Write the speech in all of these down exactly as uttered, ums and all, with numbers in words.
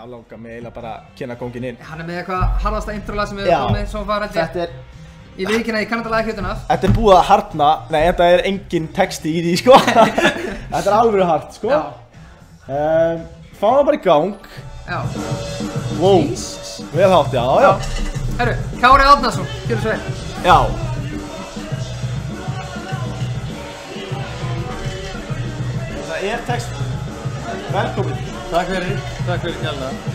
langar mig eiginlega bara að kynna kónginn inn. Hann er með eitthvað harðasta introlag sem hefur komið svo far held ég. Þetta er... Ég veit ekki að ég kann þetta lag hlutin af. Þetta er búið að harðna, nei þetta er engin texti í því sko. Þetta er alveg hart sko. Já. Um, Fáum það bara í gang. Já. Wow. Jesus. Vel hátt, já, já. Herru, Kári Árnason, gjörðu svo vel. Já. Það er text. Velkomin. Takk fyrir, takk fyrir kjærlega.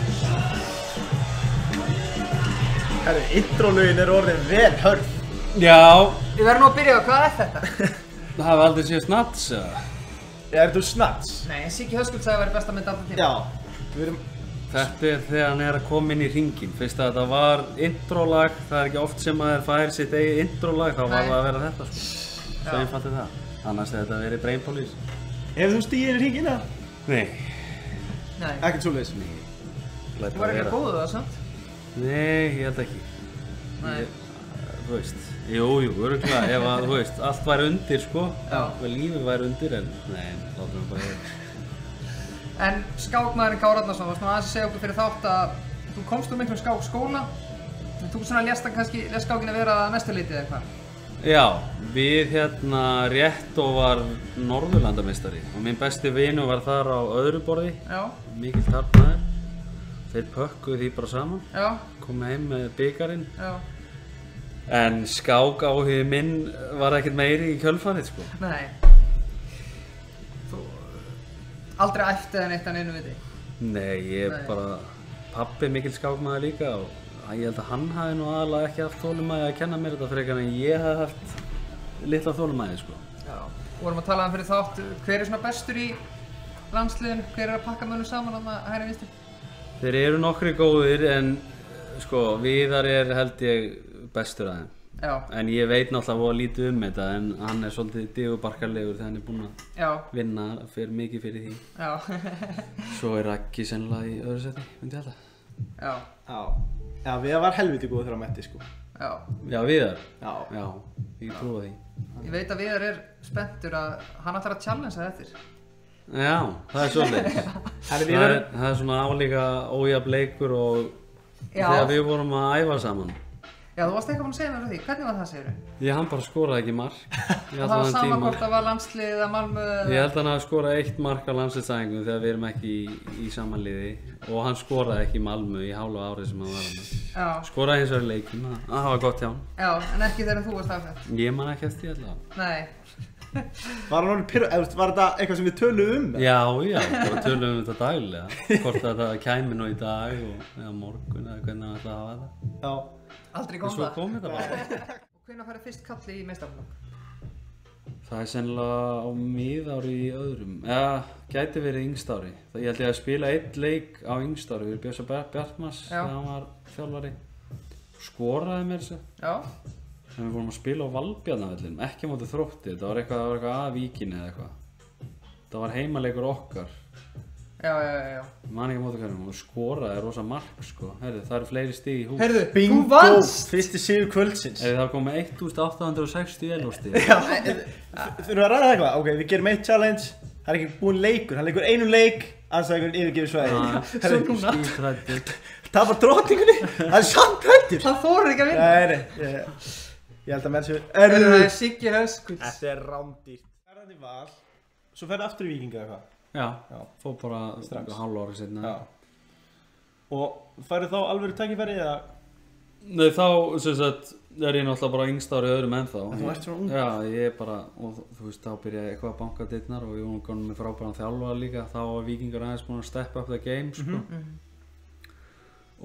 Herru, intro-lögin er orðin vel hörð. Já. Við verðum nú að byrja á, hvað er þetta? Það hafi aldrei séð Snats, eða? Er þú Snats? Nei, Siggi Höskulds sagði að vera besta mynd alltaf tíma. Já. Við erum... Þetta er þegar hann er að koma inn í hringinn. Fyrst að þetta var introlag, það er ekki oft sem maður fær sitt eigið introlag, þá var það að vera þetta sko. Svo einfalt er það. Annars hefði þetta verið Brain Police. Hefur þú stigið inn í hringinn eða? Nei. Nei. Ekkert svoleiðis? Nei. Þú var ekki að góða það, samt? Nei, ég held ekki. Nei. Ég, þú veist, jú, jú, öruglega, ef að, þú veist, allt væri undir, sko. Já. Ef lífið væri undir, en nei, látum við bara vera. En skákmaðurinn Kári Árnason, varst nú aðeins að segja okkur fyrir þátt að þú komst úr miklum skákskóla. Þú svona lést hann kannski, lést skákinn að vera að mestu leyti eða eitthvað? Já, við hérna rétt og var Norðurlandameistari og minn besti vinur var þar á öðru borði. Já. Mikill tarfnaður. Þeir pökkuðu því bara saman. Já. Komu heim með bikarinn. Já. En skák áhugi minn var ekkert meiri í kjölfarið, sko. Nei. Þú aldrei æfti það neitt að neinu viti? Nei, ég er bara... Pabbi er mikill skákmaður líka og ég held að hann hafi nú aðalega ekki haft þolinmæði að kenna mér þetta frekar en ég hef haft litla þolinmæði, sko. Já. Við vorum að tala um fyrir þátt, hver er svona bestur í landsliðinu? Hver er að pakka mönnum saman að hægri vinstri? Þeir eru nokkri góðir en sko, Viðar er held ég bestur að þeim. Já. En ég veit náttúrulega voða lítið um þetta en hann er svolítið digubarkarlegur þegar hann er búinn að Já. vinna fyrir mikið fyrir því. Já. Svo er Raggi sennilega í öðru seti, myndi ég halda. Já. Já. Já, Viðar var helviti góð þegar hann mætti, sko. Já. Já, Viðar? Já. Já, ég trúi því. Ég veit að Viðar er spenntur að hann ætlar að challengea eftir. Já, það er svolítið. það, er, það er svona álíka ójafn leikur og Já. þegar við vorum að æfa saman. Já, þú varst eitthvað búinn að segja mér frá því. Hvernig var það, segir þú? Já, hann bara skoraði ekki mark. Og það var sama hvort það var landslið eða Malmö eða... Ég held að hann hafi skorað eitt mark á landsliðsæfingum þegar við erum ekki í, í samanliði og hann skoraði ekki í Malmö í hálfa árið sem hann var hann. Já. Skoraði hins vegar í leikinn, það var gott hjá hann. Já, en ekki þegar þú varst afsett. Ég man ekki eftir því allavega. Nei. Var hann orðinn pirra... Var þetta eitthvað sem við töluðum um? Já, já, bara töluðum um þetta daglega. Hvort þetta kæmi nú í dag og eða morgun eða hvernig hann ætlaði að hafa þetta. Já. Aldrei kom það. Svo kom þetta bara. Og hvenær færðu fyrst kalli í meistaraflokk? Það er sennilega á miðári í öðrum. Eða, gæti verið yngstári. Ég held ég að spila einn leik á yngstári við Bjössa Bjartmars þegar hann var þjálfari. Skoraði mér þessu. Já. En við vorum að spila á Valbjarnavellinum, ekki á móti Þrótti. Það var eitthvað, það var eitthvað að Víkinni eða eitthvað. Það var heimaleikur okkar. Já, já, já, já. Ég man ekki á móti hverjum og skoraði rosa mark, sko. Herðu, það eru fleiri stig í hús. Herðu, þú vannst! Fyrsti sigur kvöldsins. Herðu, það kom með eitt þúsund átta hundruð og sextíu elostig. Já, þurfum við að ræða það eitthvað? Ok, við gerum eitt challenge. Það er ekki búinn leikur. Hann leikur einum leik, andstæðingurinn yfirgefur svæðið. Svo núna. Skítræddur. Það var drottningunni. Það er samt hættur. Það þorir ekki að vinna. Nei, nei, ég, ég held að menn séu... Það er Siggi Höskulds. Þetta er rándýrt. Ferðandi Val, svo ferði aftur í Víkinga eitthvað. Já, já, fór bara strax hálfa ári seinna. Já. Og færðu þá alvöru tækifæri eða? Nei, þá, sem sagt, er ég náttúrulega bara yngst árið öðrum ennþá. En þú ert svona ung? Já, ég er bara, og þú veist, þá byrjaði ég eitthvað að banka dyrnar og ég var komin með frábæran þjálfara líka. Þá var Víkingar aðeins búin að step up the game, sko. Mm-hmm.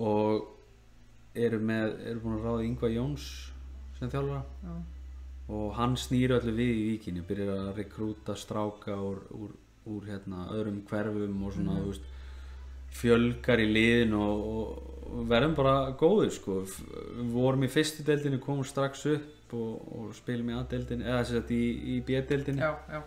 Og eru með, eru búin að ráða Ingvar Jóns sem þjálfara. Já. Og hann snýr öllu við í Víkinni, byrjar að rekrúta stráka úr, úr úr hérna öðrum hverfum og svona, mm. þú veist, fjölgar í liðin og, og verðum bara góðir, sko. Við vorum í fyrstu deildinni, komum strax upp og, og spilum í A-deildinni, eða þess að í, í B-deildinni. Já, já.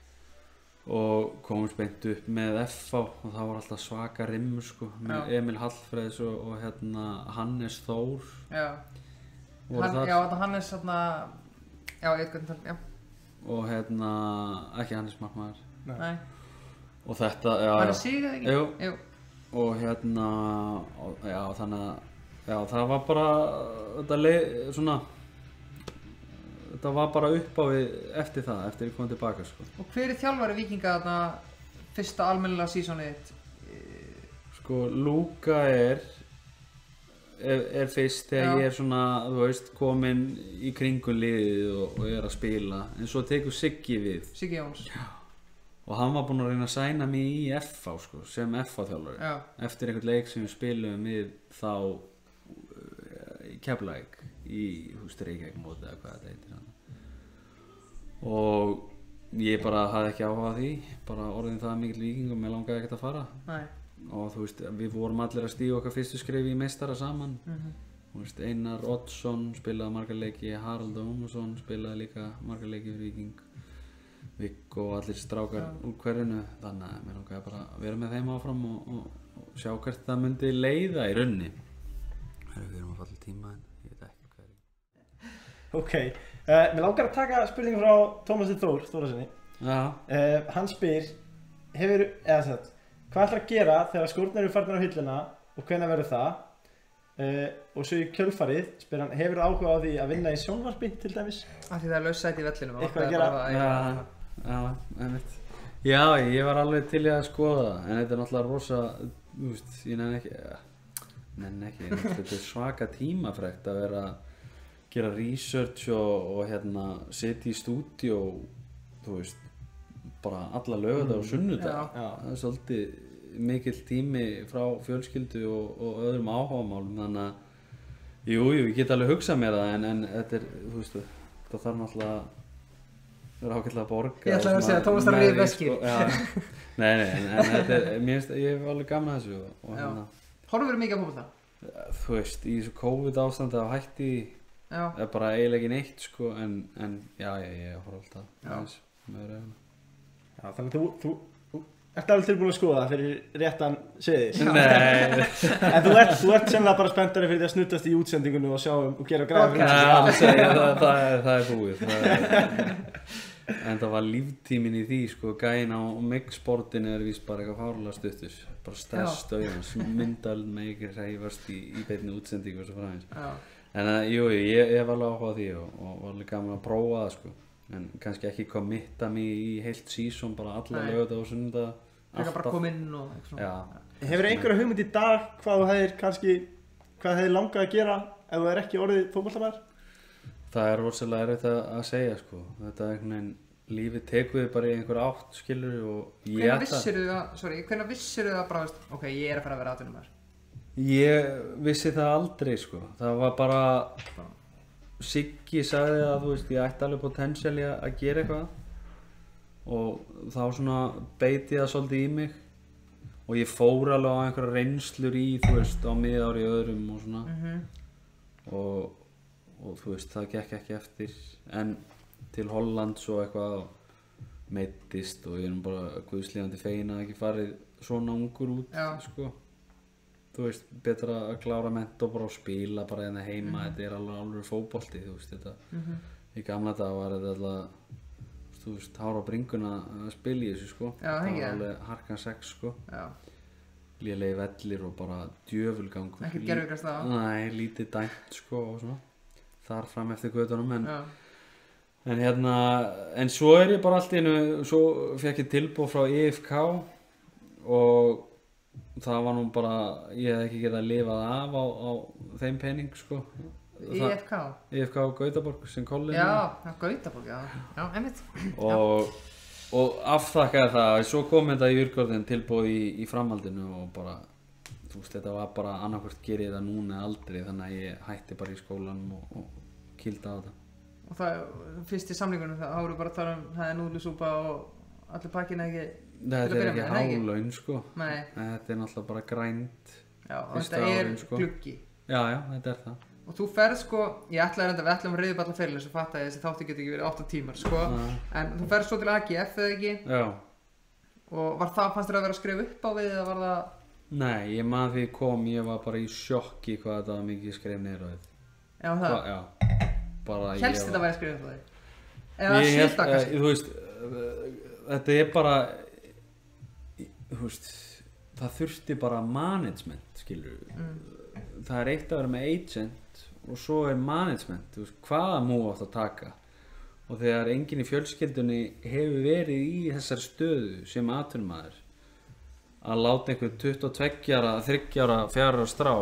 Og komum beint upp með F H og það var alltaf svaka rimmur, sko, með já. Emil Hallfreðs og, og hérna Hannes Þór. Já. Hann, já, þetta Hannes, hérna, já, ég veit hvernig það, já. Og hérna, ekki Hannes Markmaður. Nei. Og þetta, já, Var það Sig eða ekki? Jú. Jú. og hérna og, já þannig að já það var bara þetta leið svona þetta var bara upp á við eftir það eftir ég kom tilbaka sko. Og hver er þjálfari Víkinga þarna fyrsta almennilega sísonið þitt? Sko Luka er er, er fyrst þegar Já. ég er svona þú veist komin í kringum liðið og, og er að spila en svo tekur Siggi við Siggi Jóns. Já. Og hann var búinn að reyna að sæna mig í F H sko, sem F H þjálfari Já. eftir einhvern leik sem við spilum við þá í Keflavík í Reykjavík móti eða hvað þetta heitir hann. Og ég bara hafði ekki áhuga á því bara orðin það mikill Víking og mér langaði ekkert að fara. Nei. Og þú veist við vorum allir að stíga okkar fyrstu skref í meistara saman. Mhm. Þú veist Einar Oddsson spilaði marga leiki, Harald Ómarsson spilaði líka marga leiki fyrir Víking, Viggo og allir strákar Já. úr hverfinu, þannig að mér langaði bara að vera með þeim áfram og, og, og sjá hvert það myndi leiða í raunni. Við erum að falla tíma en ég veit ekki hvað er. Ok, uh, mér langar að taka spurningu frá Tómasi Þór Þórðarsyni. Já. Uh, hann spyr, hefur, eða sagt, hvað ætlar að gera þegar skórnir eru farnir á hilluna og hvenær verður það? Uh, og svo í kjölfarið spyr hann, hefur áhuga á því að vinna í sjónvarpi til dæmis? Af því það er laus sæti í vellinum. Eitthvað að gera? Já, já, einmitt. Já, ég var alveg til í að skoða það, en þetta er náttúrulega rosa, þú veist, ég nenni ekki, nenni ekki, þetta er svaka tímafrekt að vera að gera research og, og hérna, sitja í stúdíó, þú veist, bara alla laugardaga og sunnudaga. Já. Það er svolítið mikill tími frá fjölskyldu og, og öðrum áhugamálum, þannig að, jú, jú, ég get alveg hugsað mér það, en, en þetta er, þú veist, það þarf náttúrulega það er ágætlega að borga. Ég ætlaði að segja að Tómas þarf að ríða veskir. Sko, nei, nei, en, en þetta er, mér finnst, ég hef alveg gaman að þessu og, og hérna, Horfirðu mikið á fótbolta? þú veist, í þessu COVID ástandi af hætti Já. er bara eiginlega ekki neitt, sko, en, en já, ég, ég horf alltaf Já. aðeins með reyna. Já, þannig að þú, þú, þú ert alveg tilbúin að skoða það fyrir réttan siði. Nei, En þú ert, þú ert sennilega bara spenntari fyrir því að snuddast í útsendingunni og sjá um og gera græða fyrir það, útsendingunni. það, það, er, það er búið. Það er, en það var líftíminn í því, sko, gæinn á mygg-sportinu er víst bara eitthvað fárlega stuttur. Bara stærst auðans, myndald með ekki hreyfast í, í beinni útsendingu og svo framvegis. Já. En uh, jú, ég, ég var alveg áhuga á því og, og var alveg gaman að prófa það, sko. En kannski ekki committa mig í heilt season, bara alla Nei. laugardaga og sunnudaga. Það er bara koma inn og eitthvað svona. Já. Hefur einhverja hugmynd í dag hvað þú hefðir kannski, hvað hefðir langað að gera ef þú er ekki orðið fótboltamaður? Það er rosalega erfitt að, að segja, sko. Þetta er einhvern veginn, lífið tekur þig bara í einhver átt, skilur, og ég Hvenær vissirðu það, sorry, hvenær vissirðu það bara, veist, ok, ég er að fara að vera atvinnumaður? Ég vissi það aldrei, sko. Það var bara, Siggi sagði að, þú veist, ég ætti alveg potential í að að gera eitthvað og þá svona beiti það svolítið í mig og ég fór alveg á einhverja reynslur í, þú veist, á miðári öðrum og svona Mhm. og, og þú veist, það gekk ekki eftir en til Hollands og eitthvað meiddist og ég er nú bara guðslíðandi fegin að ekki farið svona ungur út, Já. sko. Þú veist, betra að klára mennt og bara að spila bara hérna heima, þetta er alveg alveg fótbolti, þú veist, þetta Mhm. í gamla dag var þetta alltaf, þú veist, hára á bringuna að spila í þessu, sko. Já, það það ekki, var ja. alveg harkan sex, sko. Já. Lélegi vellir og bara djöfulgangur. Ekkert gervigras Nei, lítið dæmt, sko, og svona. Þar fram eftir götunum, en Já. En hérna, en svo er ég bara allt í einu, svo fekk ég tilboð frá E F K og það var nú bara, ég hef ekki getað að lifað af á, á þeim pening, sko. E F K? E F K Gautaborg sem kollin. Já, já, Gautaborg, já. Já, einmitt. Og, og afþakkaði það, svo kom þetta í Írgörðin tilboð í, í framhaldinu og bara, þú veist, þetta var bara annarkvort gerði það núna eða aldrei, þannig að ég hætti bara í skólanum og, og kýldi á þetta. Og það, fyrst í samlingunum, það voru bara að tala um, það er núðlusúpa og allir pakkina ekki Þetta til að er byrja ekki með, er það ekki? hálaun, sko. Nei. Þetta er náttúrulega bara grænt. Já, og Fyrsta þetta er árin, sko. gluggi. Já, já, þetta er það. Og þú ferð sko, ég ætlaði reynda, við ætlaðum að reyða alla ferilin, svo fattaði ég þessi þáttu getur ekki verið átta tímar, sko. Já. En þú ferð svo til A G F eða ekki? Já. Og var það, fannst þér að vera að skrifa upp á við eða var það? Nei, ég man því ég kom, ég var bara í sjokki hvað þetta var mikið skrif niður á þið. Já, það. Já, bara ég Hélst var... þetta að vera að skrifa upp á þig? Eða Ég held, svita eh, kannski? þú veist, eh, þetta er bara, þú veist, það þurfti bara management, skilur mm. það er eitt að vera með agent og svo er management, þú veist, hvaða move átt að taka og þegar enginn í fjölskyldunni hefur verið í þessar stöðu sem atvinnumaður að láta einhver tuttugu og tveggja ára, þriggja ára, fjögurra ára strá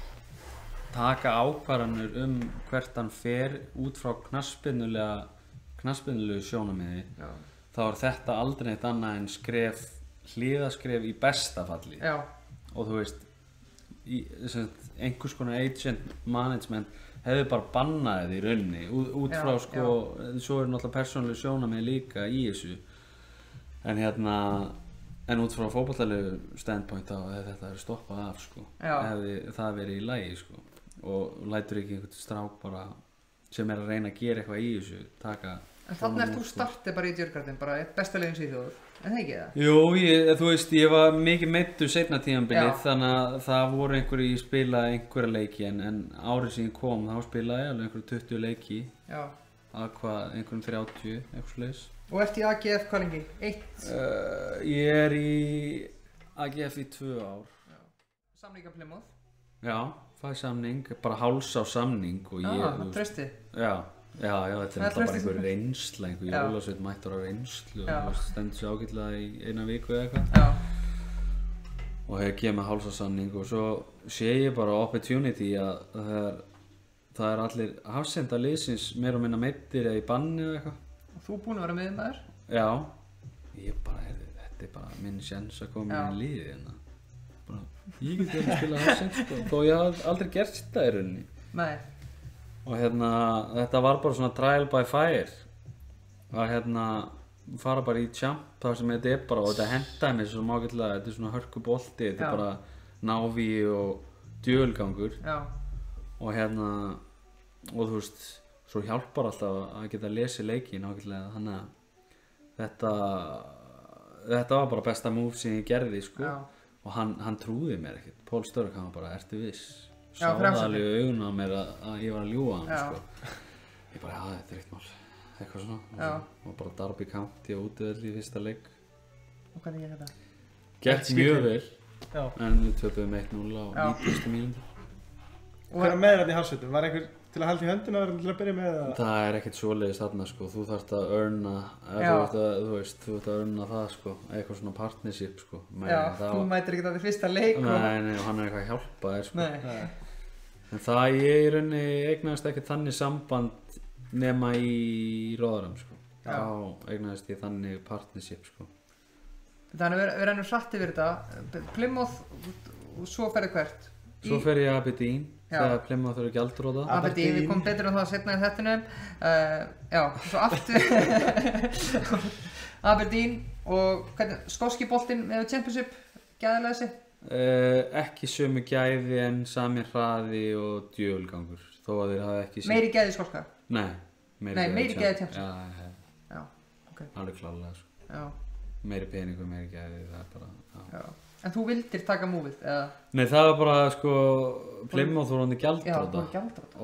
taka ákvarðanir um hvert hann fer út frá knattspyrnulega knattspyrnulegu sjónarmiði Já. Þá er þetta aldrei eitt annað en skref hliðaskref í besta falli Já. Og þú veist í, einhvers konar agent management hefði bara bannaðið í rauninni út, út frá já, sko já. Svo er náttúrulega persónuleg sjónarmið líka í þessu en hérna en út frá fótboltalegu standpoint þá hefði þetta verið stoppað af sko já. Hefði það verið í lagi sko og lætur ekki einhvern strák bara sem er að reyna að gera eitthvað í þessu taka en þannig er þú startið bara í Djurgården bara eitt besta leginn Svíþjóðar en það ekki það? Jú, ég, þú veist, ég var mikið meiddur seinna tímabilið þannig að það voru einhverju ég spilaði einhverja leiki en, en árið sem ég kom þá spilaði ég alveg einhverju tuttugu leiki Já. Að hvað, einhverjum þrjátíu eitthvað slags Og ert í A G F hvað lengi? Eitt? Uh, ég er í A G F í tvö ár Já. Samninga Plymouth? Já, það er samning, bara háls á samning og ég Já, það trösti Já Já, já, þetta er alltaf bara einhver reynsla, einhver jólasveit mættur á reynslu já. Og stendur sér ágætlega í eina viku eða eitthvað og hefur gefið mig hálsasamning og svo sé ég bara opportunity að það er, það er allir hafsenda liðsins meira og minna meiddir eða í banni eða eitthvað Og þú búinn að vera miðjumaður? Já, ég bara, heyrðu, þetta er bara minn sjans að koma inn í liðið hérna bara, ég get ekki að spila hafsend sko, þó ég haf aldrei gert þetta í rauninni Nei Og hérna, þetta var bara svona trial by fire að hérna fara bara í champ þar sem þetta er bara og þetta hendaði mér svo mágætlega, þetta er svona hörkubolti, þetta er bara náví og djöulgangur Já. Og hérna, og þú veist, svo hjálpar alltaf að geta lesið leikinn ágætlega þannig að þetta, þetta var bara besta move sem ég gerði sko Já. Og hann, hann trúði mér ekkert, Pól Störk hann var bara, ertu viss? Sáði alveg í augun á mér að, að ég var að ljúga hann sko. Ég bara, já þetta er eitt mál eitthvað svona og, og bara Derby County á útivelli í fyrsta leik Og hvernig gekk þetta? Gekk mjög vel já. En við töpuðum eitt núll á nítugasta mínútu Og hvað er með þetta í hálsveitum? Var einhver til að halda í höndina og til að byrja með það? Það er ekkert svoleiðis þarna sko, þú þarft að earna þú, að, þú veist, þú þarft að earna það sko eitthvað svona partnership sko Men, Já, þú mætir ekki þetta í fyrsta leik Nei, og... nei, og hann er eitthvað að hjálpa þér sko Nei. En það ég í rauninni eignaðist ekki þannig samband nema í Róðaram sko Já. Þá eignaðist ég þannig partnership sko Þannig við, við rennum hratt yfir þetta Plymouth og svo ferði hvert? Svo fer ég Aberdeen þegar Plymouth eru gjaldþrota Aberdeen, við komum betur um það setna í þettinum uh, Já, svo aftur Aberdeen og hvernig, skóski boltinn með Championship gæðilega þessi? Uh, ekki sömu gæði en sami hraði og djöulgangur þó að þeir hafa ekki Meiri gæði skóska? Nei, meiri, Nei, meiri gæði Championship Já, hef. Já, ok Alveg klárlega sko. Já Meiri peningur, meiri gæði, það er bara Já, já. En þú vildir taka múfið, eða? Nei, það var bara, sko, Plymouth voru hann gjaldþrota gjaldþrota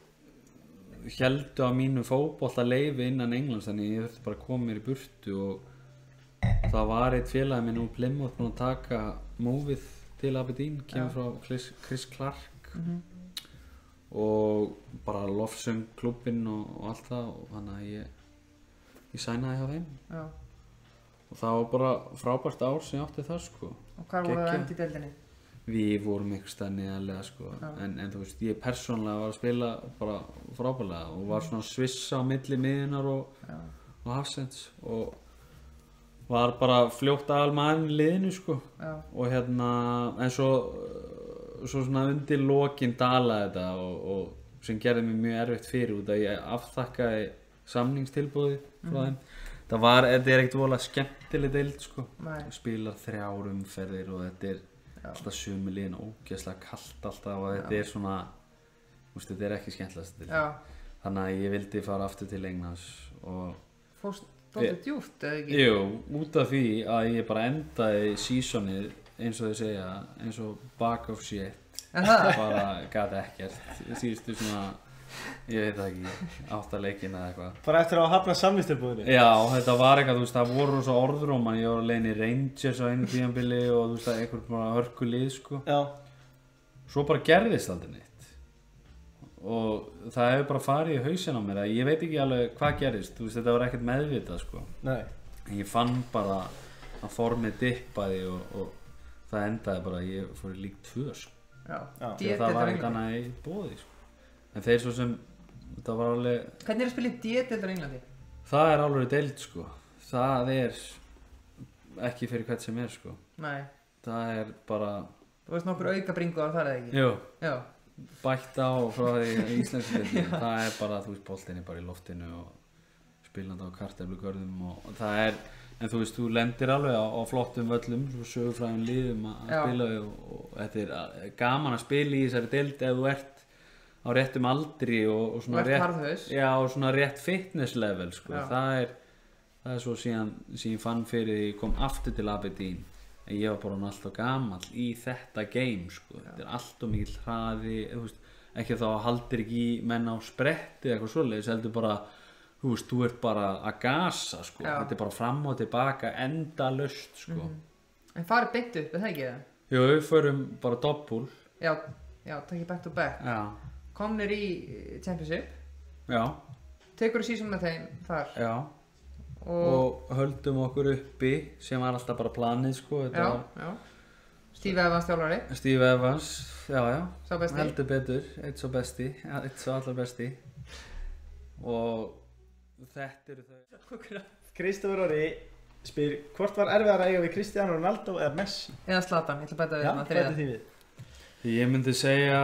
og héldu á mínu fótboltaleifi innan Englands þannig ég þurfti bara að koma mér í burtu og það var eitt félagi minn úr Plymouth búinn að taka múfið til Aberdeen, kemur frá Chris, Chris Clark mm-hmm. og bara lofsum klubbinn og, og allt það og þannig að ég, ég sænaði hjá þeim Já. Og það var bara frábært ár sem ég átti það sko Og hvað voru það endi í deildinni? Við vorum einhvers staðar neðarlega sko en, en þú veist, ég persónulega var að spila bara frábærlega og var svona svissa á milli miðjunar og, og hafsends og var bara fljótt aðalmaðurinn í liðinu sko Já. Og hérna, en svo svo svona undir lokin dalaði þetta og, og sem gerði mér mjög erfitt fyrir út að ég afþakkaði samningstilboði frá þeim mm. Það var, þetta er ekkert voðalega skemmtileg deild sko Þú spilar þrjár umferðir og þetta er Já. Alltaf sömu liðin ógeðslega kalt alltaf og þetta Já. Er svona þú veist, þetta er ekki skemmtilegast deild Þannig að ég vildi fara aftur til Englands og Fórst dálítið djúpt, eða ekki? Jú, út af því að ég bara endaði seasonið eins og þau segja eins og bag of shit bara gat ekkert síðustu svona Ég veit það ekki, átta leikina eða eitthvað. Bara eftir að hafna samvistilbúðinni. Já, þetta var eitthvað, þú veist, það voru svo orðróman, ég var að leiðin í Rangers á einu tímabili og þú veist, einhver bara hörkulið, sko. Já. Svo bara gerðist aldrei neitt. Og það hefur bara farið í hausinn á mér að ég veit ekki alveg hvað gerðist, þú veist, þetta var ekkert meðvitað, sko. Nei. En ég fann bara að formið dippaði og, og það endaði bara að ég fór í lík tvö, sko. Já. Já. Því að það var ekkert annað í boði, sko. En þeir svo sem, þetta var alveg... Hvernig er að spila í D-deildar í Englandi? Það er alveg deild, sko. Það er ekki fyrir hvert sem er, sko. Nei. Það er bara... Þú veist nokkur auka bringu á það eða ekki? Jú. Já. Bætt á frá því í íslensku deildinni. Það er bara, þú veist, boltinn er bara í loftinu og spilandi á kartöflugörðum og það er... En þú veist, þú lendir alveg á, á flottum völlum, svo sögufræðum liðum að Já. spila og, og þetta er gaman að spila í þessari deild ef þú ert á réttum aldri og, og svona Þú ert harðhaus. já, og svona rétt fitness level, sko. Já. Það er, það er svo síðan sem ég fann fyrir því ég kom aftur til Aberdeen en ég var bara alltaf gamall í þetta game, sko. Þetta er alltaf mikill hraði, þú veist, ekki þá haldir ekki í menn á spretti eitthvað svoleiðis, heldur bara, þú veist, þú ert bara að gasa, sko. Já. Þetta er bara fram og tilbaka endalaust, sko. Mm. En farið beint upp, er það ekki það? Jú, við förum bara doppul. Já, já, takk back to back. Já, Komnir í Championship, já, tekur þú season með þeim þar já. og, Og höldum okkur uppi sem var alltaf bara planið, sko. Þetta já, var já. Steve Evans þjálfari, Steve Evans, já, já. sá besti. Heldur betur, eitt svo besti, ja, eitt svo allar besti. Og þetta eru þau. Kristofur Orri spyr hvort var erfiðar að eiga við Cristiano Ronaldo eða Messi? Eða Zlatan, ég ætla að bæta við Já, þarna hvað er þriðja. því við? Ég myndi segja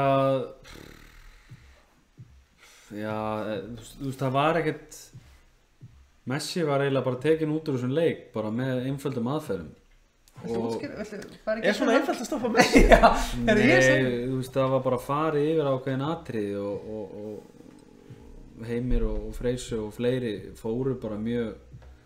já, þú veist, það var ekkert Messi var eiginlega bara tekin út úr þessum leik bara með einföldum aðferðum. Viltu Og- útskýra, viltu, hvað er ekki Er svona einfalt að stoppa Messi? Já, er Nei, ég sem? þú veist, það var bara farið yfir ákveðin atriði og, og, og Heimir og Freysu og fleiri fóru bara mjög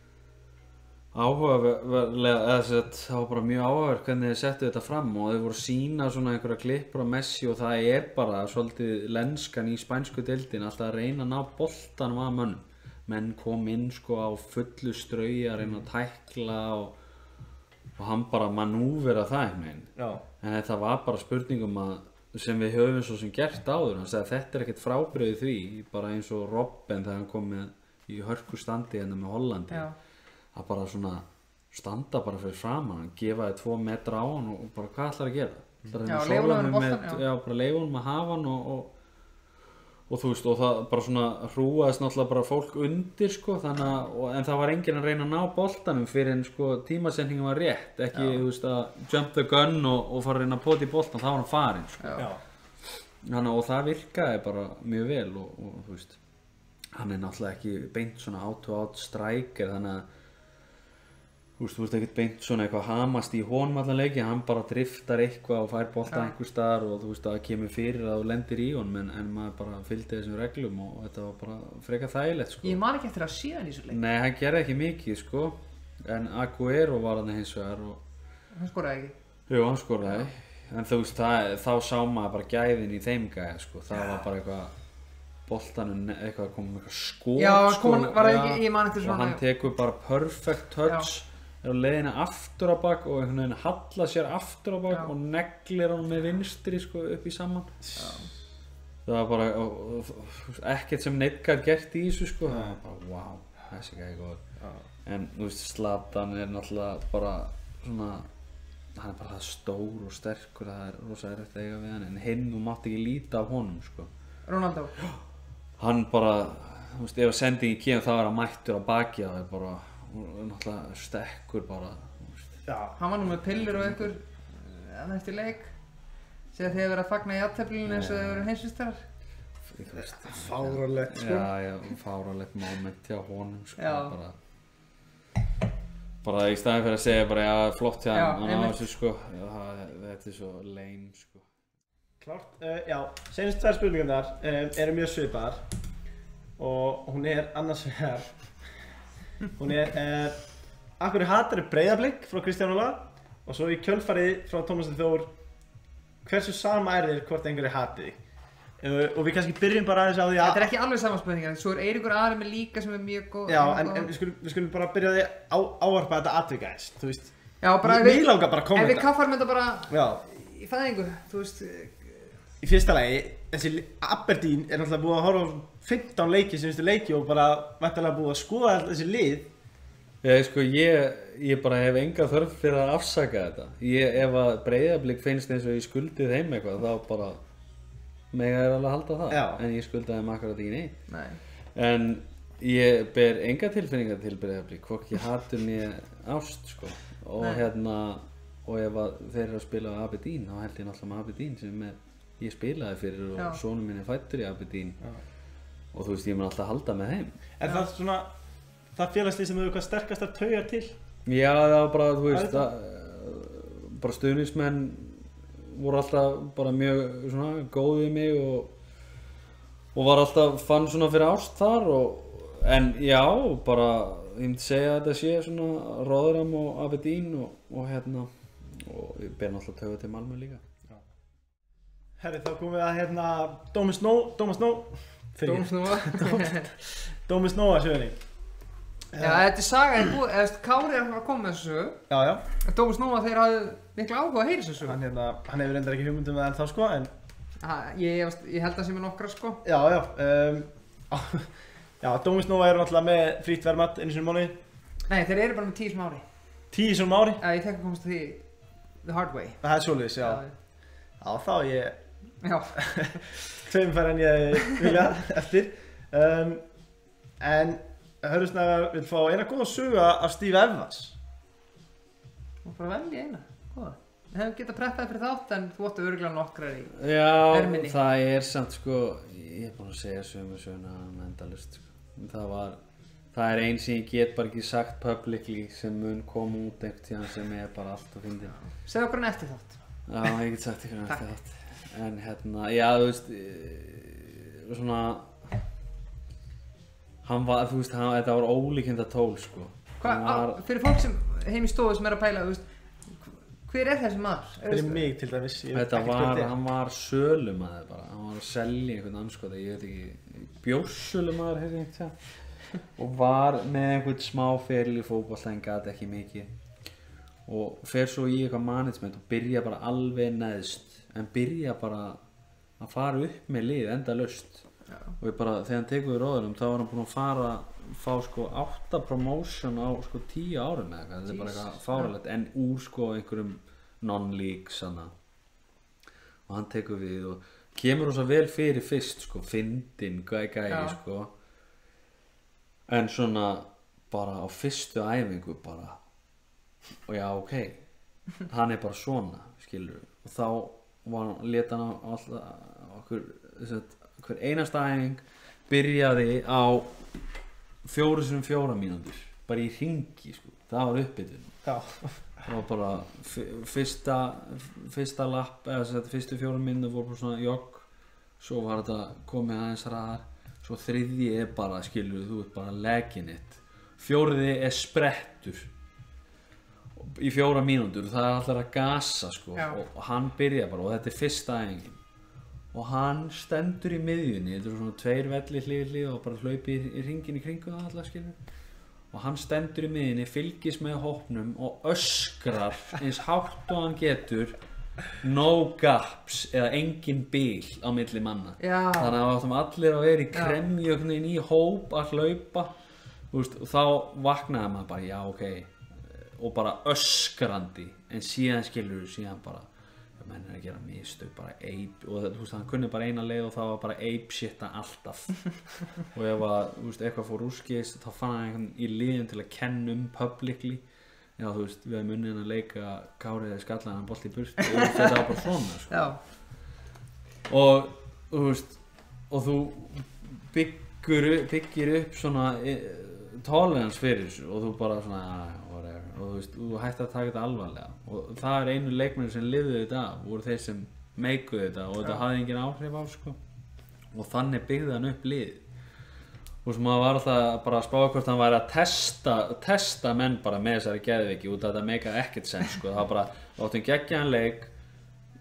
áhugaverlega, eða þess að það var bara mjög áhugaverð hvernig þið settu þetta fram og þau voru að sína svona einhverja klippur á Messi og það er bara svolítið lenskan í spænsku deildin alltaf að reyna að ná boltanum að mönnum. Menn kom inn sko á fullu strauji að reyna að tækla og, og hann bara manúvera það einhvern veginn. Já. En þetta var bara spurningum að sem við höfum svo sem gert áður, hann sagði að þetta er ekkert frábrigðið því, bara eins og Robben þegar hann kom með í hörku standi hérna með Hollandi, Já. að bara svona standa bara fyrir framan hann, gefa þið tvo metra á hann og bara hvað ætlar að gera? Ætlar að Já, reyna að leyfa sóla honum mig boltann, með, já. já, bara leifa honum að hafa hann og, og og þú veist, og það bara svona hrúaðist náttúrulega bara fólk undir sko, þannig að, og, en það var enginn að reyna að ná boltanum fyrir en sko tímasetningin var rétt, ekki, Já. þú veist, að jump the gun og, og fara að reyna að pota í boltan, þá var hann farinn sko. Já. Já. Þannig, og það virkaði bara mjög vel og, og þú veist, hann er náttúrulega ekki beint svona out-to-out striker, þannig að þú veist, þú veist ekkert beint svona eitthvað hamast í honum allan leiki, hann bara driftar eitthvað og fær bolta Já. einhver staðar og þú veist, það kemur fyrir að þú lendir í honum en, en maður bara fylgdi þessum reglum og þetta var bara frekar þægilegt sko. Ég man ekki eftir að sé hann í svo leik. Nei, hann gerði ekki mikið sko, en Aguero var hann hins vegar og Hann skoraði ekki. jú, hann skoraði, en þú veist, það, þá sá maður bara gæðin í þeim gæði sko, það var bara eitthvað boltanum eitthvað komið eitthvað skot Já, sko, kom hann- var það já, ekki- ég man eftir og svona- hann tekur bara perfect touch er á leiðina aftur á bak og einhvern veginn hallar sér aftur á bak Já. og neglir hann með vinstri sko upp í saman það var bara og, og, og, ekkert sem neitt gætt gert í þessu sko, það var bara wow, þessi gæði góður en þú veist, Zlatan er náttúrulega bara svona hann er bara það stór og sterkur það er rosa erfitt að eiga við hann en hinn, þú mátt ekki líta af honum sko. Ronaldo. Hann bara, þú veist, ef sendingi kemur þá er hann mættur á baki það er bara, náttúrulega stekkur bara, þú veist. Já. Hann var nú með pillur og einhver hann eftir leik. Segja þegar verið að fagna í jafnteflinu eins og þeir verið heimsvistarar. Þú veist, Fáránlegt sko. já, já, fáránlegt moment hjá honum sko, Já. bara bara í staðinn fyrir að segja bara, já, flott hjá Já, hann, hann á einmitt. þessu sko, já, það, þetta er svo lame sko. Klárt. Uh, já, senast tvær spurningarnar uh, eru mjög svipaðar og hún er annars vegar hún er uh, af hverju hatar er Breiðablik frá Kristján Óla og svo í kjölfarið frá Tómasi Þór hversu sama er þér hvort einhverju hati þig uh, og við kannski byrjum bara aðeins á því að Þetta er ekki alveg sama spurningar, svo er Eiríkur Ari með líka sem er mjög góð Já, mjög en, góð. en við, skulum, við skulum bara byrja á því á, ávarpa þetta atvika eins, þú veist Já, bara Mér langar bara að ef við kommenta kaffarum þetta bara Já, í fæðingu, þú veist í fyrsta lagi, þessi Aberdeen er náttúrulega búið að horfa á fimmtán leiki sem viðstu leiki og bara væntanlega búið að skoða allt þessi lið Já, sko, ég, ég bara hef enga þörf fyrir að afsaka þetta. Ég, ef að Breiðablik finnst eins og ég skuldið þeim eitthvað, þá bara mega er alveg að halda það. Já. En ég skuldaði þeim akkurat ekki neitt. Nei. En ég ber enga tilfinningar til Breiðablik, hvorki hatur né ást, sko. Og Nei. hérna, og ef að þeir eru að spila á Aberdeen, þá held ég náttúrulega með Aberdeen sem er, ég spilaði fyrir og Já. sonur minn er fæddur í Aberdeen. Já. Og þú veist, ég mun alltaf halda með þeim. Er það svona, það félagslið sem hefur hvað sterkastar taugar til? Já, það var bara, þú veist, Það að, bara stuðningsmenn voru alltaf bara mjög svona góðið mig og, og var alltaf fann svona fyrir ást þar og, en já, bara, ég myndi segja að þetta sé svona Rotherham og Aberdeen og, og hérna, og ég ber náttúrulega tauga til Malmö líka. Herri, þá komum við að hérna, Dómi Snó, Dóma Snó, Dómsnúa Dómi Snóa sögunni. Já, þetta er saga er búið, eða Kári er að koma með þessu sögu Já, já, Dómsnúa þeir hafði mikla áhuga að heyra þessu sögu hann, hérna, hann hefur reyndar ekki hugmynd um það ennþá sko, en Ha, ég, ég, ég held að það sé með nokkra sko já, já, um, já, Dómi Snóa eru náttúrulega með frítt verðmat einu sinni mánuði, Nei, þeir eru bara með tíu sem ári tíu svona ári, Já, ég tek að komast að því the hard way það er svoleiðis, já. Já, þá er ég Já, tveim fær en ég vilja eftir, um, en Hörðusnægar vil fá eina góða sögu af Steve Evans. og bara velja eina, góða Við hefum getað preppaði fyrir þátt en þú óttu örgulega nokkrar í Já, Erminni. það er samt sko, ég er búinn að segja sömu söguna endalaust sko. Það var, það er einn sem ég get bara ekki sagt publicly sem mun koma út einhvern tíðan sem er bara allt og fyndið. Segðu okkur hann eftir þátt Já, ég get sagt ykkur eftir þetta. En hérna, já þú veist, eh, svona, hann var, þú veist, hann, þetta var ólíkinda tól sko. Hva, Hann var, á, Fyrir fólk sem heim í stofu sem er að pæla, þú veist hver er þessi maður? Er Fyrir þessi- mig til dæmis, ég veit þetta ekkert var, hvað þetta er. hann var sölumæður bara, hann var að selja einhvern anskota, ég veit ekki, bjórsölumæður hefði ég ekki segja. Og var með einhvern smá feril í fótbolta en gat ekki mikið og fer svo í eitthvað management og byrja bara alveg neðst en byrja bara að fara upp með lið endalaust. Já. Og ég bara, þegar hann tekur við Rotherham þá var hann búinn að fara fá sko átta promotion á sko tíu árum eða eitthvað, þetta er bara Jesus. eitthvað fáralegt en úr sko einhverjum non-league sanna og hann tekur við og kemur rosa vel fyrir fyrst sko, fyndinn gæi gæi Já. sko en svona bara á fyrstu æfingu bara og já ok hann er bara svona skilur og þá var hann leta hann á alltaf okkur þess hver einasta æfing byrjaði á fjóru sinum fjóra mínútur bara í hringi sko, það var uppbytun Já, það var bara f- fyrsta fyrsta lapp eða þess að fyrstu fjóra mínútur voru bara svona jogg svo var þetta komið aðeins ræðar svo þriðji er bara skilur þú ert bara leggin it fjóriði er sprettur í fjóra mínútur það er alltaf að gasa sko Já. og, og hann byrja bara og þetta er fyrsta æfingin og hann stendur í miðjunni, þetta eru svona tveir velli hlið hlið og bara hlaupi í, í ringin í kringu það alltaf skilur og hann stendur í miðjunni, fylgist með hópnum og öskrar eins hátt og hann getur no gaps eða engin bil á milli manna Já. þannig að áttum allir að vera í kremjögnin í hóp að hlaupa þú veist, og þá vaknaði maður bara já ok og bara öskrandi en síðan skilur síðan bara menn er að gera mistök bara ape og þú veist hann kunni bara eina leið og það var bara ape shitta alltaf og ef að þú veist eitthvað fór úrskist þá fann hann einhvern í liðin til að kenna um publicly já þú veist við hefum unnið að leika Kári eða skallaðan bolt í burt og þetta var bara svona sko. Já. og þú veist og þú byggur, byggir upp svona tolerance fyrir þessu og þú bara svona whatever og þú veist, þú hætti að taka þetta alvarlega og það er einu leikmenn sem lifði þetta af voru þeir sem meikuðu þetta og þetta hafði engin áhrif á sko og þannig byggði hann upp lið og sem maður var alltaf bara að spá hvort hann væri að testa, testa menn bara með þessari geðveiki út af þetta meikaði ekkert sens sko það var bara, áttum geggjaðan leik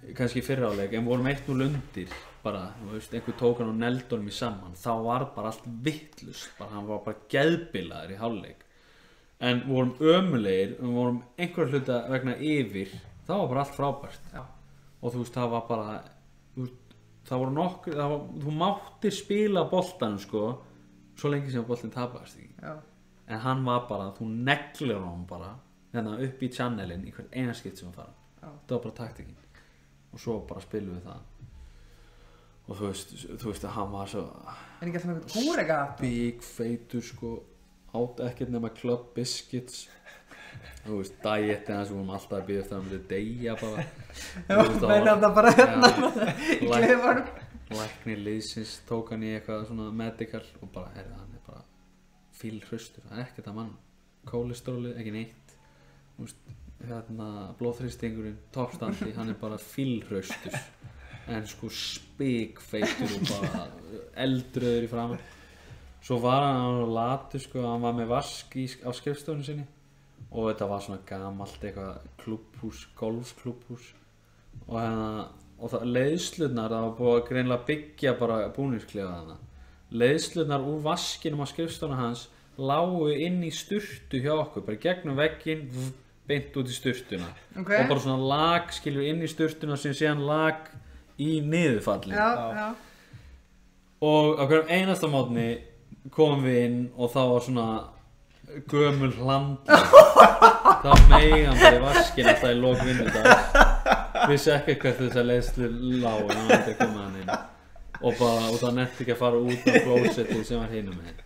kannski fyrra áleik, en vorum eitt núll undir bara, þú veist, einhver tók hann og neldi honum í saman, þá var bara allt vittlust, bara hann var bara geðbilaður í hálfleik, en vorum ömulegir, við vorum einhver hluta vegna yfir, þá var bara allt frábært. Já. Og þú veist, það var bara, þú veist, það voru nokkur, það var, þú máttir spila boltanum sko, svo lengi sem boltin tapaðist ekki. Já. En hann var bara, þú neglir honum bara, hérna upp í channelin í hvert eina skipt sem hann fara. Já. Það var bara taktikinn. Og svo bara spilum við það. Og þú veist, þú veist að hann var svo En ekki alltaf með eitthvað kúrega spíkfeitur sko, átt ekkert nema Club Biscuits, þú veist, dietin hans, við vorum alltaf að bíða eftir að hann myndi deyja bara. Já, menn hann bara hérna í klefanum. Læknir liðsins tók hann í eitthvað svona medical og bara, heyrðu, hann er bara fílhraustur, það er ekkert að mann, kólesterólið, ekki neitt, þú veist, hérna, blóðþrýstingurinn, toppstandi, hann er bara fílhraustur. En sko spikfeitur og bara eldröður í framan. Svo var hann á latu sko, hann var með vask í, á skrifstofunni sinni og þetta var svona gamalt eitthvað klúbhús, golfklúbhús og hérna, og það leiðslurnar, það var búið að greinilega byggja bara búningsklefa þarna. Leiðslurnar úr vaskinum á skrifstofunni hans lágu inn í sturtu hjá okkur, bara gegnum vegginn, beint út í sturtuna. Okay. Og bara svona lag, skilur, inn í sturtuna sem síðan lag í niðurfalli. Já, já. Og á hverjum einasta mótni komum við inn og það var svona gömul hlandla. Það var meigan bara í vaskinn alltaf í lok vinnudags. Vissi ekki hvert þess að leiðslu lágu en hann var ekki að koma hann inn. Og bara, og það nefndi ekki að fara út af klósettið sem var hinum með.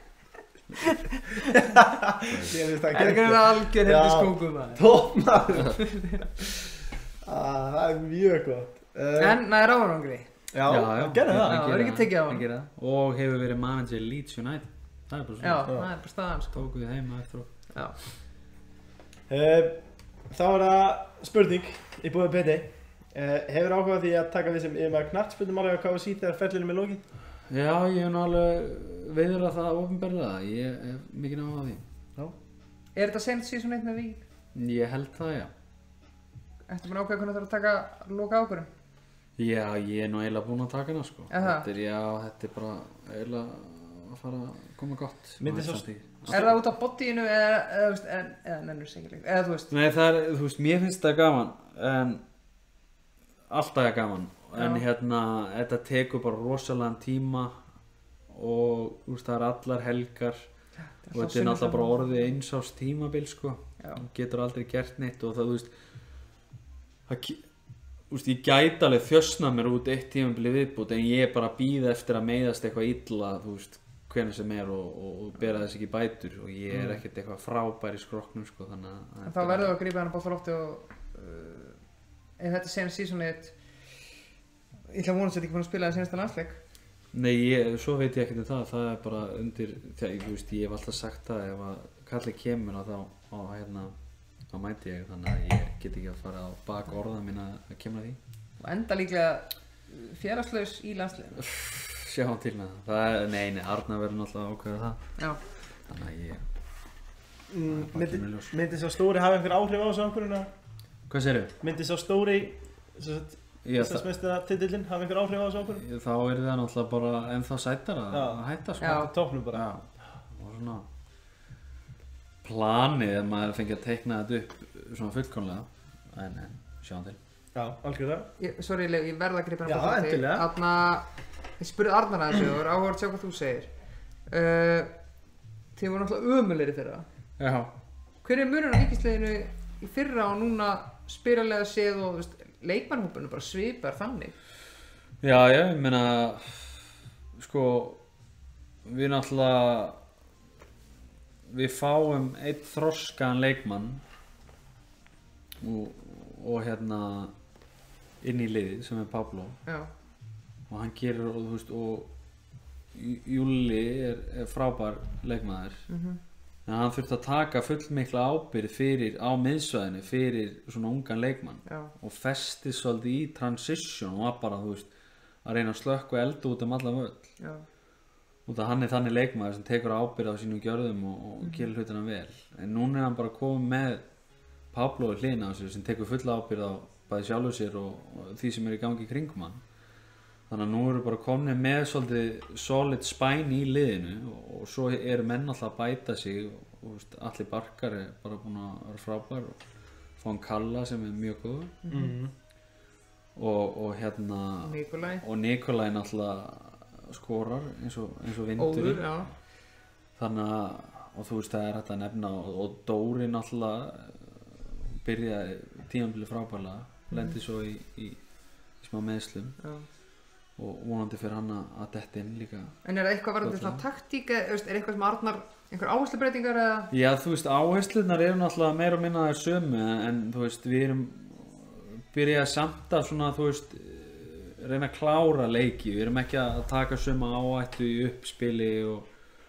Það er ekki algjör hefði skókum það. Tómaður. Það er mjög gott. Uh, En það er árangri. Já, já, já, gerði það. Já, það er ekki tekið á hann. hann það. Og hefur verið manager Leeds United. Það er bara svona. Já, það er bara staðan sko. Tóku við heima eftir og. Já. Uh, þá er það spurning í búið P D. Uh, hefur áhugað því að taka við sem yfir með knattspyrnumála á K S I þegar ferlinum er lokið? Já, ég hef nú alveg veiðrað það opinberlega. Ég hef mikið náða því. Já. Er þetta sent season eitt með Vík? Ég held það, já. Ertu búin að ákveða hvernig það þarf að taka loka ákvörðun? Já, ég er nú eiginlega búinn að taka hana sko. Aha. Þetta er, já, þetta er bara eiginlega að fara að koma gott. Myndi Ná, svo- samt ekki. Er það út af bodyinu eða, eða, þú veist, eða, eða nennur segileg, eða þú veist? Nei, það er, þú veist, mér finnst það gaman, en alltaf er gaman. En Já. hérna, þetta tekur bara rosalega tíma og þú veist, það er allar helgar og þetta er náttúrulega bara orðið eins árs tímabil sko. Já. Þú getur aldrei gert neitt og það, þú veist, það, ki- þú veist, ég gæti alveg þjösnað mér út eitt tímabil í viðbútt en ég er bara að bíða eftir að meiðast eitthvað illa, þú veist, hvenær sem er og, og, og bera þess ekki í bætur og ég er ekkert eitthvað frábær í skrokknum sko, þannig að En þá verður það að grípa hann bótt á lofti og uh, ef þetta er sen season eitt, ég ætla að vonast að þetta ekki búin að spila það senasta landsleik. Nei, ég, svo veit ég ekkert um það, það er bara undir, þegar, þú veist, ég hef alltaf sagt það ef að kallið kemur að þá, á, hérna, þá mæti ég, þannig að ég get ekki að fara á bak orða mín að, að kemur að því. Og enda líklega félagslaus í landsleikinu. Sjáum til með það, það er, nei, nei, Arnar verður náttúrulega að ákveða það, Já. þannig að ég, Mm, bara myndi, kemur í ljós. myndi sá stóri hafa einhver áhrif á þessu ákvörðuna? Hvað segirðu? Myndi sá stóri, sem sagt, Ég, það, Íslandsmeistara titillinn hafa einhver áhrif á þessu ákvörðuna? þá er það náttúrulega bara ennþá sætara Já. að hætta, sko. Já. Tóknum bara. Já, og svona planið að maður fengi að teikna þetta upp svona fullkomlega, en, en sjáum til. Já, algjörlega. Ég, sorry, ég, ég verða að grípa hann Já, bótt á lofti. endilega. Þarna, ég spurði Arnar að þessu og er áhugað að sjá hvað þú segir. Uh, þið voru náttúrulega ömulegri fyrra. Já. Hver er munurinn á ríkisleginu í fyrra og núna spyralega séð og þú veist, leikmannhópurinn bara svipar þannig? Já, já, ég meina, sko, við náttúrulega, við fáum einn þroskaðan leikmann og, og hérna inn í liðið sem er Pablo Já. og hann gerir, og þú veist, og Jú- Júlli er, er frábær leikmaður. Mhm. En hann þurfti að taka fullmikla ábyrgð fyrir, á miðsvæðinu fyrir svona ungan leikmann Já. og festið svolítið í transition og var bara, þú veist, að reyna að slökkva eldu út um alla völl. Já. Út af hann er þannig leikmaður sem tekur ábyrgð á sínum gjörðum og, og gerir hlutina vel. En núna er hann bara komið með Pablo í hliðina á sér sem tekur fulla ábyrgð á bæði sjálfur sér og, og því sem er í gangi í kringum hann. Þannig að nú eru bara komnir með svolítið solid spæn í liðinu og, og svo eru menn alltaf að bæta sig og, og veist, Atli Barkar er bara búinn að vera frábær og fá hann Kalla sem er mjög góð mm. og, og hérna Nikolai og Nikolai náttúrulega skorar eins og, eins og vindur Óður, já. Þannig að og þú veist það er hægt að nefna og, og Dóri náttúrulega byrjaði tímabili frábærlega mm. lendi svo í, í, í smá meðslum Já. og vonandi fyrir hann að detta inn líka. En er það eitthvað varðandi svona taktík eða er eitthvað sem Arnar einhver áherslubreitingar eða? Já þú veist áherslunar eru náttúrulega meira og minna þær sömu en þú veist við erum byrjað samt að svona þú veist reyna að klára leiki, við erum ekki að taka sömu áhættu í uppspili og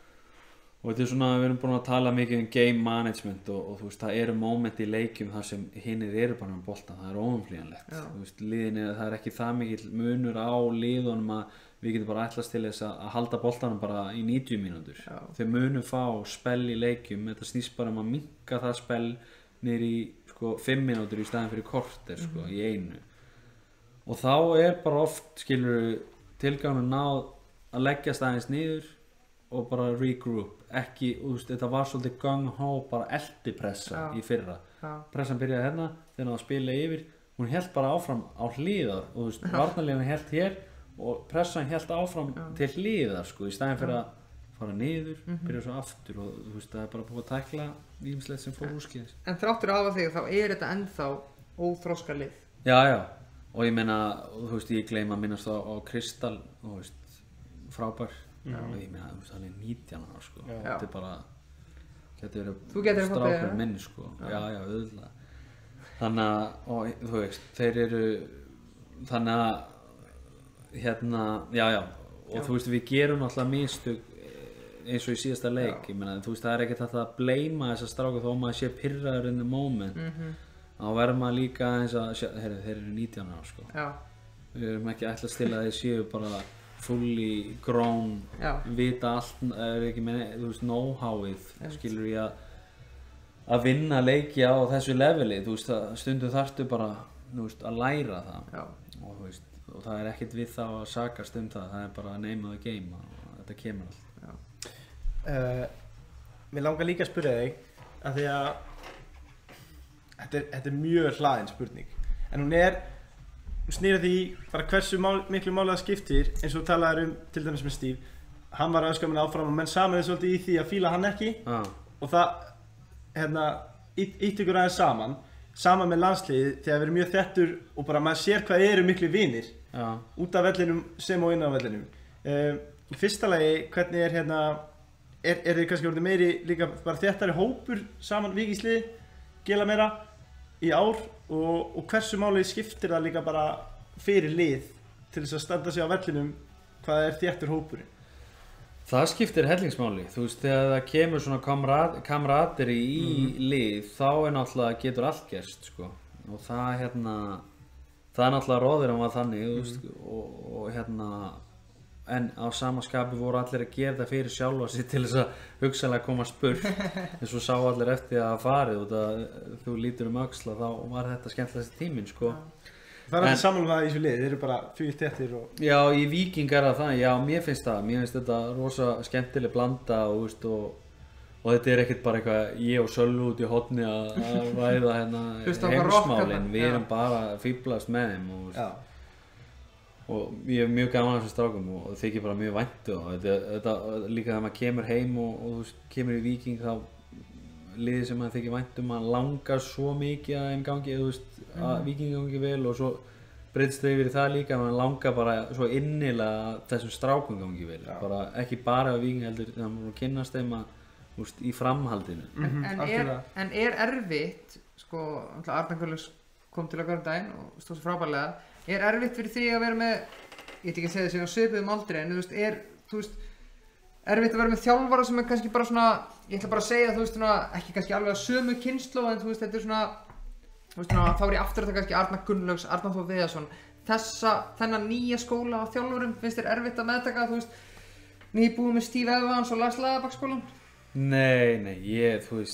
og þetta er svona, við erum búin að tala mikið um game management og, og þú veist, það eru moment í leikjum þar sem hinnir eru bara með boltan, það er óumflýjanlegt. Þú veist, liðinni, það er ekki það mikill munur á liðunum að við getum bara ætlast til þess að, að halda boltanum bara í níutíu mínútur. Já. Þau munum fá spell í leikjum, þetta snýst bara um að minnka það spell niður í sko fimm mínútur í staðin fyrir korter sko, mm-hmm. í einu. Og þá er bara oft, skilur, tilgangur náð að leggjast aðeins niður og bara regroup, ekki, þú veist, þetta var svolítið gung-ho, bara eldipressa Já. í fyrra. Já. Pressan byrjaði hérna, þegar það spila yfir, hún hélt bara áfram á hliðar og þú veist, varnarliðan hélt hér og pressan hélt áfram Já. Til hliðar, sko, í staðin fyrir að fara niður, mm-hmm. byrja svo aftur og þú veist, það er bara búið að tækla ýmislegt sem fór úrskeiðis. En þráttur að hafa þig, þá er þetta ennþá óþroska lið. Já, já, og ég meina, þú veist, ég gleyma að minnast á, á Kristall, þú veist, frábær. Já. Og ég meina, þú veist, hann er nítján ára sko, já. Þetta er bara getur verið strákur minn sko, já, já, auðvitað. Þannig að, og þú veist, þeir eru, þannig að, hérna, já, já, og já. Þú veist, við gerum alltaf mistök eins og í síðasta leik, já. Ég meina, þú veist, það er ekkert að bleima þessa stráku þó maður sé pirraður in the moment, mm-hmm. Þá verður maður líka eins að, heyrðu, þeir eru nítján ára sko, já. Við erum ekki ætlast til að þeir séu bara fully grown, Já. Vita allt, er ekki með, þú veist, know-howið, skilur ég að að vinna leiki á þessu leveli, þú veist, stundum þarftu bara, þú veist, að læra það Já. Og þú veist, og það er ekkert við þá að sakast um það, það er bara name of the game og þetta kemur allt. Uh, mér langar líka að spyrja þig, að því að þetta er, þetta er mjög hlaðin spurning, en hún er snýra því bara hversu mál, miklu máli það skiptir eins og talaður um til dæmis með Steve hann var öskaminn áfram og menn samanlega svolítið í því að fíla hann ekki ah. og það hérna ítt ykkur aðeins saman saman með landsliðið þegar við erum mjög þettur og bara maður sér hvað eru miklu vinir ah. út af vellinum sem og inn á vellinum um, í fyrsta lagi hvernig er hérna er, er þið kannski orðið meiri líka bara þéttari hópur saman Víkingsliði gela meira í ár og, og hversu máli skiptir það líka bara fyrir lið til þess að standa sig á vellinum hvað er þéttur hópurinn? Það skiptir hellingsmáli, þú veist þegar það kemur svona kamrad, kamraderi í mm. lið þá er náttúrulega getur allt gerst sko og það hérna það er náttúrulega róðurinn var þannig mm. veist, og, og hérna en á sama skapi voru allir að gera það fyrir sjálfa sig til þess að hugsanlega koma spurt en svo sá allir eftir að farið og það þú lítur um öxla þá var þetta skemmtilegasti tíminn sko. Það er alltaf sammála um það í þessu lið, þeir eru bara fyrir þéttir og Já, í Víking er það, já mér finnst það, mér finnst þetta rosa skemmtileg blanda og, veist, og, og þetta er ekkert bara eitthvað ég og Sölvi út í horni að ræða hérna heimsmálin, við erum bara að fíblast með þeim og veist, og ég er mjög gaman af þessum strákum og það þykir bara mjög væntu og þetta, þetta líka þegar maður kemur heim og, og þú veist, kemur í Víking þá liðið sem maður þykir væntu maður langar svo mikið að þeim gangi þú veist, að mm. Víking gangi vel og svo breytist þau yfir í það líka maður langar bara svo innilega að þessum strákum gangi vel Já. Bara ekki bara að Víking heldur þegar maður kynnast þeim að, þú veist, í framhaldinu En, en, er, en er erfitt sko, Arnar Gunnlaugs kom til okkar um daginn og stóð svo frábærlega er erfitt fyrir því að vera með ég veit ekki að segja þessi á svipuðum aldri en þú veist, er, þú veist erfitt að vera með þjálfara sem er kannski bara svona ég ætla bara að segja, þú veist, svona, ekki kannski alveg að sömu kynslóð en þú veist, þetta er svona þú veist, svona, þá er ég aftur að það kannski Arnar Gunnlaugs, Arnar Þór Viðarsson þessa, þennan nýja skóla á þjálfurum finnst þér erfitt að meðtaka, þú veist nýbúið með Steve Evans og Lars Lagerbäck skólan? Nei, nei, ég, þú veist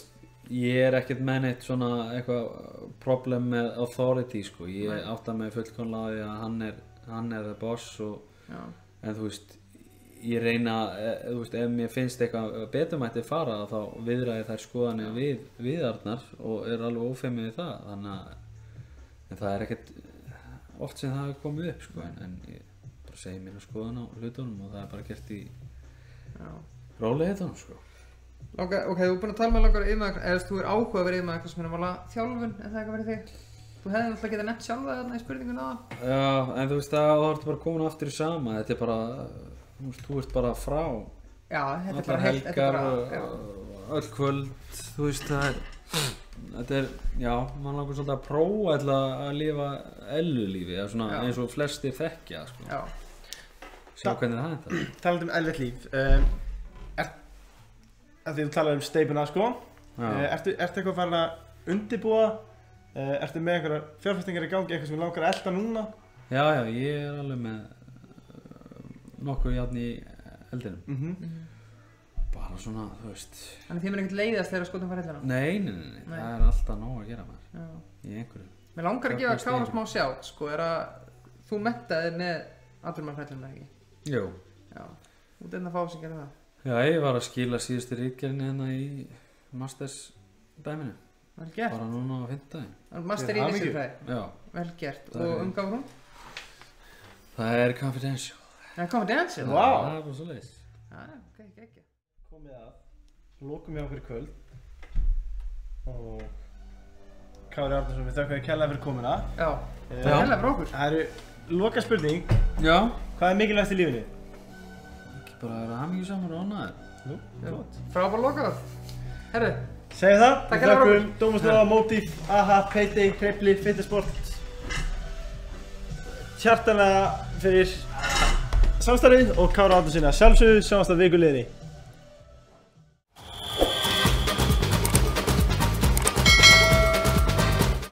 ég er ekkert með neitt svona eitthvað problem með authority sko, ég Nei. átta mig fullkomlega á því að hann er, hann er the boss og, Já. en þú veist, ég reyna, e, þú veist, ef mér finnst eitthvað betur mætti fara þá viðræði þær skoðanir við viðarnar og er alveg ófeimið við það, þannig að en það er ekkert oft sem það er komið upp sko, en, en ég bara segi mína skoðan á hlutunum og það er bara gert í Já. rólegheitunum sko. Langar, ok, þú er búinn að tala með langar yfirmaður, eða þú er áhuga að vera yfirmaður eitthvað sem er að mála þjálfun, er það eitthvað verið þig? Þú hefði náttúrulega getað nefnt sjálfa þarna í spurningun aðan. Já, en þú veist það, þá ertu bara komin aftur í sama, þetta er bara, þú veist, þú ert bara frá Já, þetta er allar bara heilt, þetta er helgar bara, já. og öll kvöld, þú veist það er, þetta er, já, mann langar svolítið að prófa alltaf að lifa ellulífi, eða svona Já. eins og flestir þekkja, sko, Já, sjá hvernig það er þetta. Talandi um elvitt líf, um, er, að því þú talar um steipuna sko, Já. uh, ertu, ertu eitthvað farin að undirbúa, uh, ertu með einhverjar fjárfestingar í gangi, eitthvað sem langar að elda núna? Já, já, ég er alveg með uh, nokkuð járn í eldinum, Mhm. bara svona, þú veist, þannig þið mér ekkert leiðast þegar skotum fara hellina. nei, nei, nei, nei, Nei. það er alltaf nóg að gera maður, Já. í einhverju. Mér langar að gefa Fjárfesta í Kára þessu. smá sjátt, sko, er að þú menntaði með atvinnumannafræðluna ekki? Jú. Já, þú ert enn að fá sem gerir það. Já, ég var að skila síðustu ritgerðinni hérna í Masters dæminu, Vel gert. bara núna á fimmtudaginn. Það er master í Til hamingju. lýsingfræði. Já, Vel gert. Það Og er- umgáður hún? það er confidential. Það er confidential. Vá. Það er bara svo leiðis. Já, ok, ekki, ekki. Komið að, lokum við okkur í kvöld og Kári Árnason, við þakka þér kærlega fyrir komuna. Já, Eh, það er hella frá okkur. Það eru loka spurning, Já. hvað er mikilvægt í lífinu? Ekki bara að vera hamingjusamur og ánægður. Nú, flott. Frábær lokaður. Herru, Segðu það, Takk við hérlega fyrir þakkum Dómastofa, Motif, AHA, Payday, Tripli, Fitnessport hjartanlega fyrir samstarfið og Kára Árnason að sjálfsögðu, sjáumst að viku liðinni.